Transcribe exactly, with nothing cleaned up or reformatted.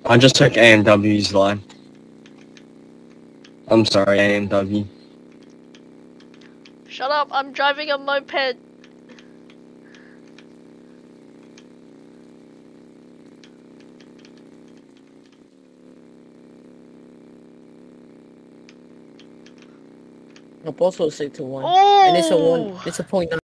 I just took A M W's line. I'm sorry, A M W. Shut up, I'm driving a moped. I'm also a six to one. Oh! And it's a one, it's a point nine.